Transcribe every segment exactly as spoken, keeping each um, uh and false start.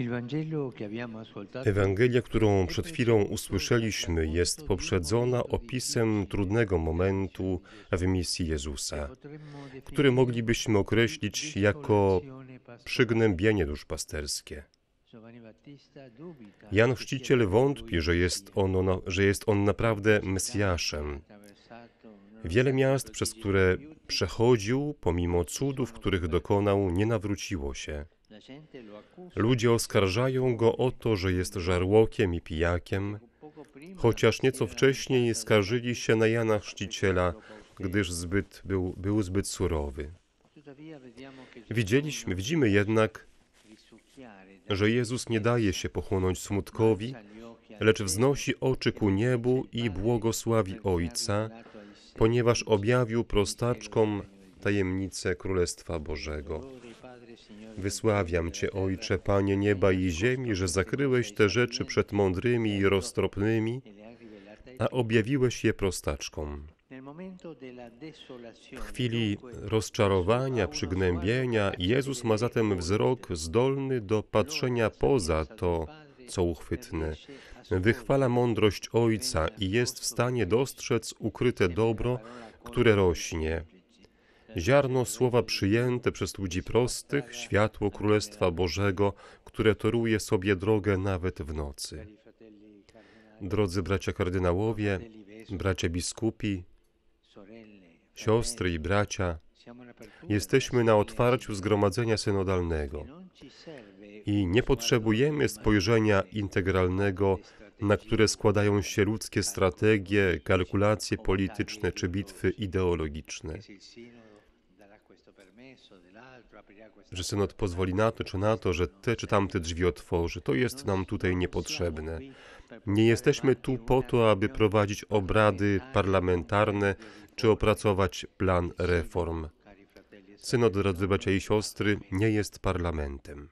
Ewangelia, którą przed chwilą usłyszeliśmy, jest poprzedzona opisem trudnego momentu w misji Jezusa, który moglibyśmy określić jako przygnębienie duszpasterskie. Jan Chrzciciel wątpi, że jest on, że jest on naprawdę Mesjaszem. Wiele miast, przez które przechodził, pomimo cudów, których dokonał, nie nawróciło się. Ludzie oskarżają go o to, że jest żarłokiem i pijakiem, chociaż nieco wcześniej skarżyli się na Jana Chrzciciela, gdyż zbyt, był, był zbyt surowy. Widzieliśmy, widzimy jednak, że Jezus nie daje się pochłonąć smutkowi, lecz wznosi oczy ku niebu i błogosławi Ojca, ponieważ objawił prostaczkom tajemnicę Królestwa Bożego. Wysławiam Cię, Ojcze, Panie nieba i ziemi, że zakryłeś te rzeczy przed mądrymi i roztropnymi, a objawiłeś je prostaczkom. W chwili rozczarowania, przygnębienia Jezus ma zatem wzrok zdolny do patrzenia poza to, co uchwytne. Wychwala mądrość Ojca i jest w stanie dostrzec ukryte dobro, które rośnie. Ziarno słowa przyjęte przez ludzi prostych, światło Królestwa Bożego, które toruje sobie drogę nawet w nocy. Drodzy bracia kardynałowie, bracia biskupi, siostry i bracia, jesteśmy na otwarciu zgromadzenia synodalnego i nie potrzebujemy spojrzenia integralnego, na które składają się ludzkie strategie, kalkulacje polityczne czy bitwy ideologiczne. Że synod pozwoli na to czy na to, że te czy tamte drzwi otworzy, to jest nam tutaj niepotrzebne. Nie jesteśmy tu po to, aby prowadzić obrady parlamentarne czy opracować plan reform. Synod, drodzy bracia i siostry, nie jest parlamentem.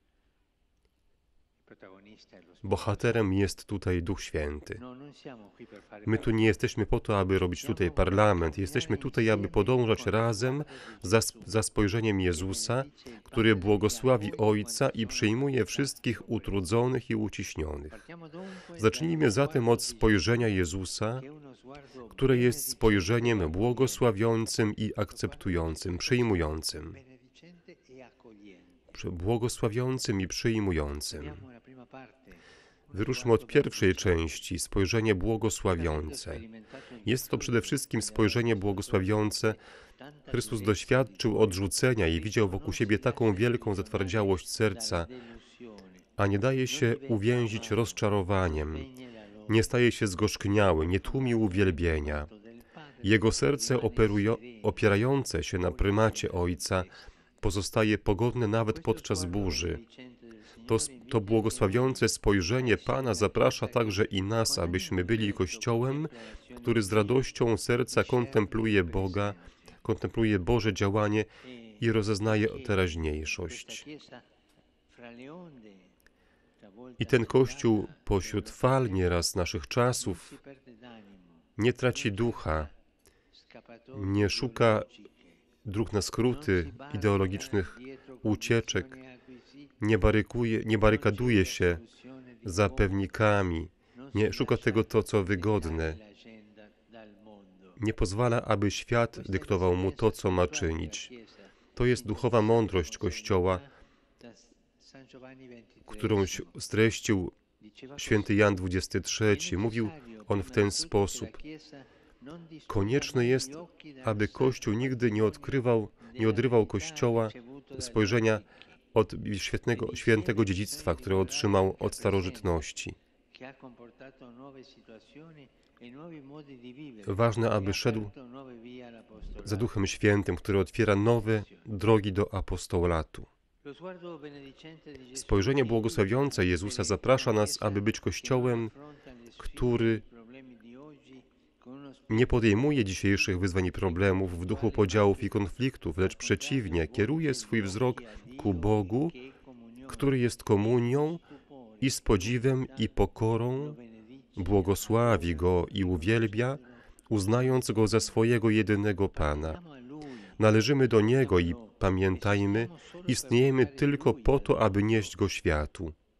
Bohaterem jest tutaj Duch Święty. My tu nie jesteśmy po to, aby robić tutaj parlament. Jesteśmy tutaj, aby podążać razem za, za spojrzeniem Jezusa, który błogosławi Ojca i przyjmuje wszystkich utrudzonych i uciśnionych. Zacznijmy zatem od spojrzenia Jezusa, które jest spojrzeniem błogosławiącym i akceptującym, przyjmującym. Błogosławiącym i przyjmującym. Wyruszmy od pierwszej części, spojrzenie błogosławiące. Jest to przede wszystkim spojrzenie błogosławiące. Chrystus doświadczył odrzucenia i widział wokół siebie taką wielką zatwardziałość serca, a nie daje się uwięzić rozczarowaniem. Nie staje się zgorzkniały, nie tłumi uwielbienia. Jego serce operujo, opierające się na prymacie Ojca pozostaje pogodne nawet podczas burzy. To, to błogosławiące spojrzenie Pana zaprasza także i nas, abyśmy byli Kościołem, który z radością serca kontempluje Boga, kontempluje Boże działanie i rozeznaje teraźniejszość. I ten Kościół pośród fal nieraz naszych czasów nie traci ducha, nie szuka dróg na skróty, ideologicznych ucieczek, nie, barykuje, nie barykaduje się za pewnikami, nie szuka tego, to, co wygodne. Nie pozwala, aby świat dyktował mu to, co ma czynić. To jest duchowa mądrość Kościoła, którą streścił święty Jan dwudziesty trzeci. Mówił on w ten sposób. Konieczne jest, aby Kościół nigdy nie odkrywał, nie odrywał Kościoła spojrzenia od świetnego, świętego dziedzictwa, które otrzymał od starożytności. Ważne, aby szedł za Duchem Świętym, który otwiera nowe drogi do apostolatu. Spojrzenie błogosławiące Jezusa zaprasza nas, aby być Kościołem, który nie podejmuje dzisiejszych wyzwań i problemów w duchu podziałów i konfliktów, lecz przeciwnie, kieruje swój wzrok ku Bogu, który jest komunią i z podziwem i pokorą błogosławi Go i uwielbia, uznając Go za swojego jedynego Pana. Należymy do Niego i pamiętajmy, istniejemy tylko po to, aby nieść Go światu.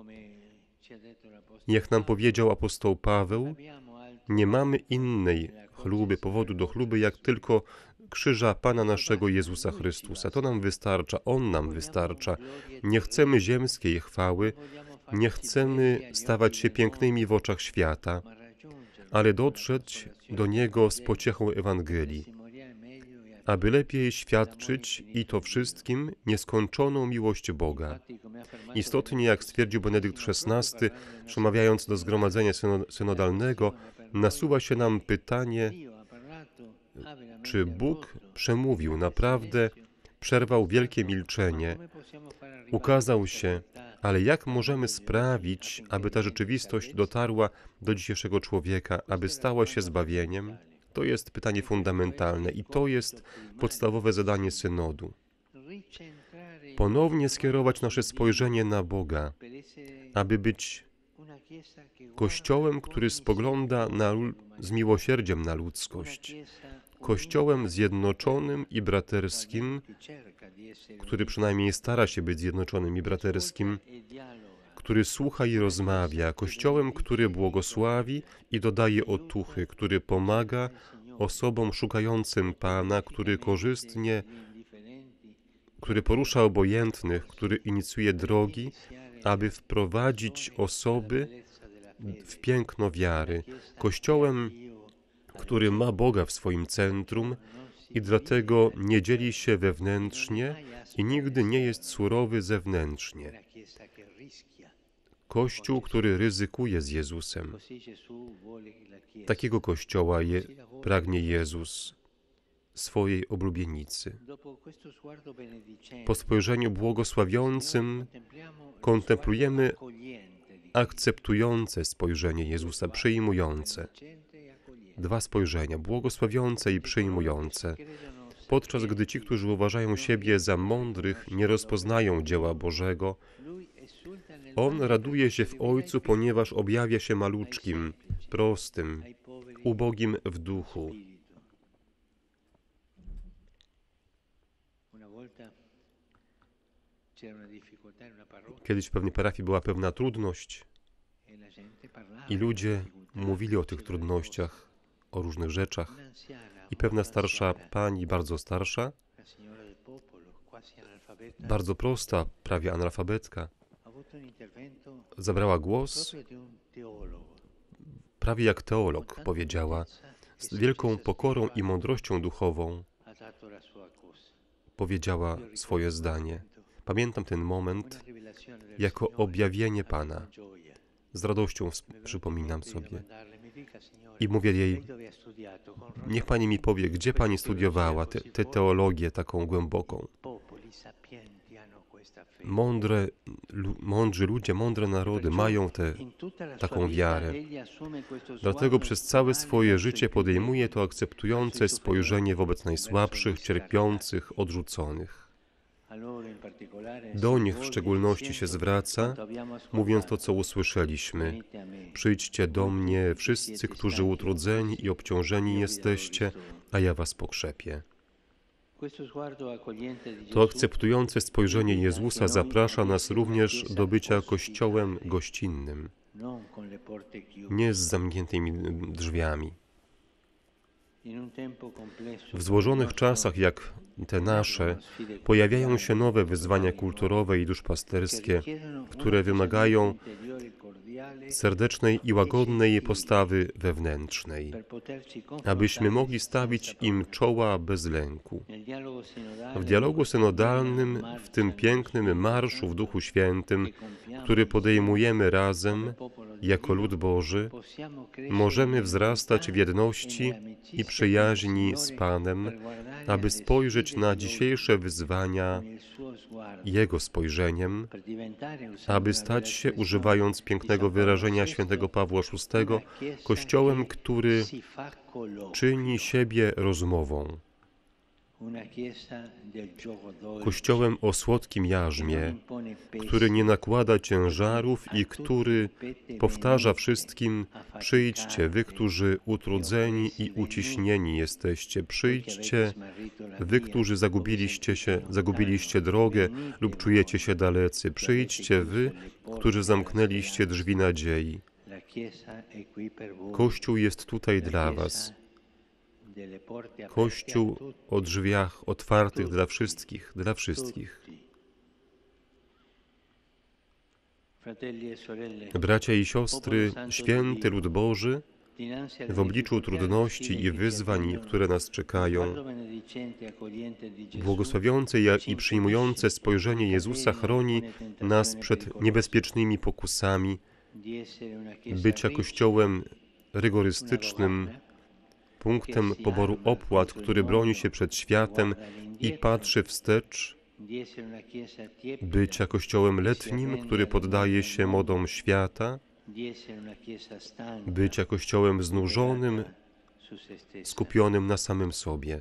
Jak nam powiedział apostoł Paweł, nie mamy innej chluby, powodu do chluby, jak tylko krzyża Pana naszego Jezusa Chrystusa. To nam wystarcza, On nam wystarcza. Nie chcemy ziemskiej chwały, nie chcemy stawać się pięknymi w oczach świata, ale dotrzeć do Niego z pociechą Ewangelii, aby lepiej świadczyć i to wszystkim nieskończoną miłość Boga. Istotnie, jak stwierdził Benedykt szesnasty, przemawiając do zgromadzenia synodalnego, nasuwa się nam pytanie, czy Bóg przemówił naprawdę, przerwał wielkie milczenie, ukazał się, ale jak możemy sprawić, aby ta rzeczywistość dotarła do dzisiejszego człowieka, aby stała się zbawieniem? To jest pytanie fundamentalne i to jest podstawowe zadanie synodu. Ponownie skierować nasze spojrzenie na Boga, aby być Kościołem, który spogląda na, z miłosierdziem na ludzkość. Kościołem zjednoczonym i braterskim, który przynajmniej stara się być zjednoczonym i braterskim, który słucha i rozmawia. Kościołem, który błogosławi i dodaje otuchy, który pomaga osobom szukającym Pana, który korzystnie, który porusza obojętnych, który inicjuje drogi, aby wprowadzić osoby w piękno wiary. Kościołem, który ma Boga w swoim centrum i dlatego nie dzieli się wewnętrznie i nigdy nie jest surowy zewnętrznie. Kościół, który ryzykuje z Jezusem. Takiego Kościoła je, pragnie Jezus, swojej oblubienicy. Po spojrzeniu błogosławiącym kontemplujemy akceptujące spojrzenie Jezusa, przyjmujące. Dwa spojrzenia, błogosławiące i przyjmujące. Podczas gdy ci, którzy uważają siebie za mądrych, nie rozpoznają dzieła Bożego, On raduje się w Ojcu, ponieważ objawia się maluczkim, prostym, ubogim w duchu. Kiedyś w pewnej parafii była pewna trudność i ludzie mówili o tych trudnościach, o różnych rzeczach. I pewna starsza pani, bardzo starsza, bardzo prosta, prawie analfabetka, zabrała głos, prawie jak teolog powiedziała, z wielką pokorą i mądrością duchową powiedziała swoje zdanie. Pamiętam ten moment jako objawienie Pana. Z radością przypominam sobie. I mówię jej, niech Pani mi powie, gdzie Pani studiowała tę teologię taką głęboką. Mądre, lu, mądrzy ludzie, mądre narody mają tę taką wiarę. Dlatego przez całe swoje życie podejmuje to akceptujące spojrzenie wobec najsłabszych, cierpiących, odrzuconych. Do nich w szczególności się zwraca, mówiąc to, co usłyszeliśmy. Przyjdźcie do mnie, wszyscy, którzy utrudzeni i obciążeni jesteście, a ja was pokrzepię. To akceptujące spojrzenie Jezusa zaprasza nas również do bycia Kościołem gościnnym, nie z zamkniętymi drzwiami. W złożonych czasach, jak te nasze, pojawiają się nowe wyzwania kulturowe i duszpasterskie, które wymagają serdecznej i łagodnej postawy wewnętrznej, abyśmy mogli stawić im czoła bez lęku. W dialogu synodalnym, w tym pięknym marszu w Duchu Świętym, który podejmujemy razem, jako lud Boży, możemy wzrastać w jedności i przyjaźni z Panem, aby spojrzeć na dzisiejsze wyzwania Jego spojrzeniem, aby stać się, używając pięknego wyrażenia świętego Pawła szóstego, Kościołem, który czyni siebie rozmową. Kościołem o słodkim jarzmie, który nie nakłada ciężarów i który powtarza wszystkim: przyjdźcie, wy, którzy utrudzeni i uciśnieni jesteście, przyjdźcie, wy, którzy zagubiliście się, zagubiliście drogę lub czujecie się dalecy, przyjdźcie, wy, którzy zamknęliście drzwi nadziei. Kościół jest tutaj dla was. Kościół o drzwiach otwartych dla wszystkich, dla wszystkich. Bracia i siostry, święty lud Boży, w obliczu trudności i wyzwań, które nas czekają, błogosławiące i przyjmujące spojrzenie Jezusa chroni nas przed niebezpiecznymi pokusami bycia Kościołem rygorystycznym, punktem poboru opłat, który broni się przed światem i patrzy wstecz, bycia Kościołem letnim, który poddaje się modom świata, bycia Kościołem znużonym, skupionym na samym sobie.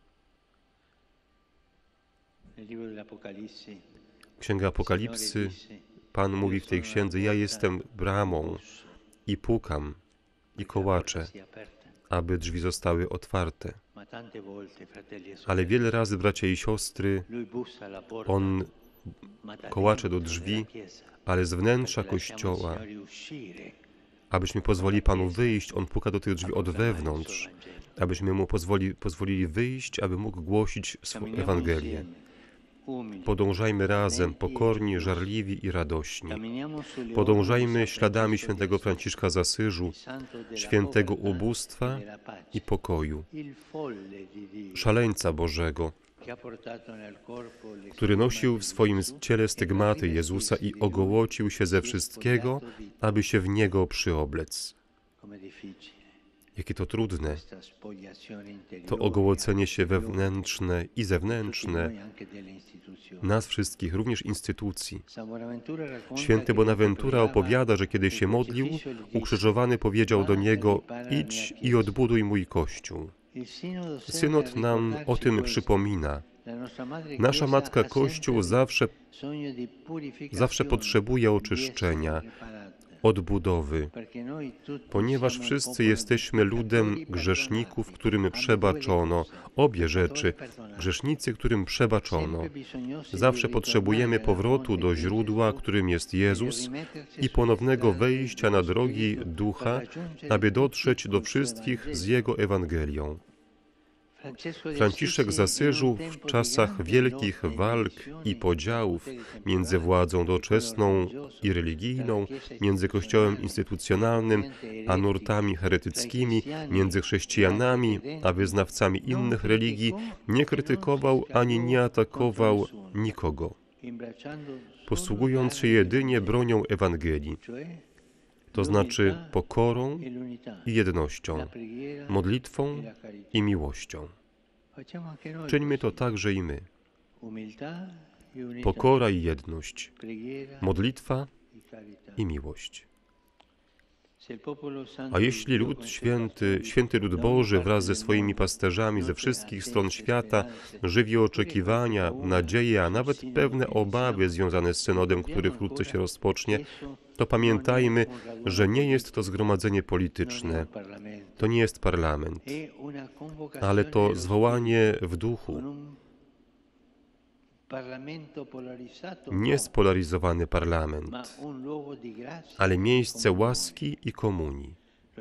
Księga Apokalipsy, Pan mówi w tej księdze: ja jestem bramą i pukam i kołaczę, aby drzwi zostały otwarte. Ale wiele razy, bracia i siostry, On kołacze do drzwi, ale z wnętrza Kościoła, abyśmy pozwolili Panu wyjść, On puka do tych drzwi od wewnątrz, abyśmy Mu pozwoli, pozwolili wyjść, aby mógł głosić swą Ewangelię. Podążajmy razem, pokorni, żarliwi i radośni. Podążajmy śladami świętego Franciszka z Asyżu, świętego ubóstwa i pokoju, szaleńca Bożego, który nosił w swoim ciele stygmaty Jezusa i ogołocił się ze wszystkiego, aby się w Niego przyoblec. Jakie to trudne, to ogołocenie się wewnętrzne i zewnętrzne nas wszystkich, również instytucji. Święty Bonaventura opowiada, że kiedy się modlił, ukrzyżowany powiedział do niego: idź i odbuduj mój Kościół. Synod nam o tym przypomina. Nasza Matka Kościół zawsze, zawsze potrzebuje oczyszczenia, odbudowy, ponieważ wszyscy jesteśmy ludem grzeszników, którym przebaczono. Obie rzeczy, grzesznicy, którym przebaczono. Zawsze potrzebujemy powrotu do źródła, którym jest Jezus, i ponownego wejścia na drogi Ducha, aby dotrzeć do wszystkich z Jego Ewangelią. Franciszek z Asyżu w czasach wielkich walk i podziałów między władzą doczesną i religijną, między kościołem instytucjonalnym a nurtami heretyckimi, między chrześcijanami a wyznawcami innych religii, nie krytykował ani nie atakował nikogo, posługując się jedynie bronią Ewangelii, to znaczy pokorą i jednością, modlitwą i miłością. Czyńmy to także i my. Pokora i jedność, modlitwa i miłość. A jeśli lud święty, święty lud Boży wraz ze swoimi pasterzami ze wszystkich stron świata żywi oczekiwania, nadzieje, a nawet pewne obawy związane z synodem, który wkrótce się rozpocznie, to pamiętajmy, że nie jest to zgromadzenie polityczne, to nie jest parlament, ale to zwołanie w duchu. Nie spolaryzowany parlament, ale miejsce łaski i komunii.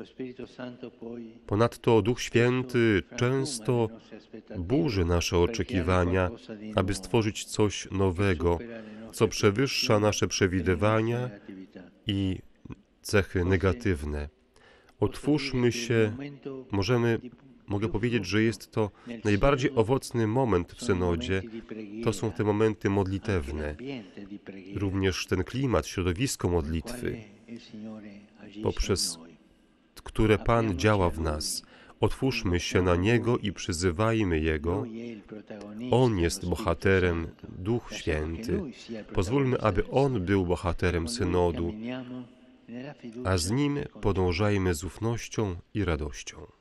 Ponadto Duch Święty często burzy nasze oczekiwania, aby stworzyć coś nowego, co przewyższa nasze przewidywania i cechy negatywne. Otwórzmy się, możemy, mogę powiedzieć, że jest to najbardziej owocny moment w synodzie. To są te momenty modlitewne. Również ten klimat, środowisko modlitwy, poprzez które Pan działa w nas. Otwórzmy się na Niego i przyzywajmy Jego. On jest bohaterem, Duch Święty. Pozwólmy, aby On był bohaterem synodu, a z Nim podążajmy z ufnością i radością.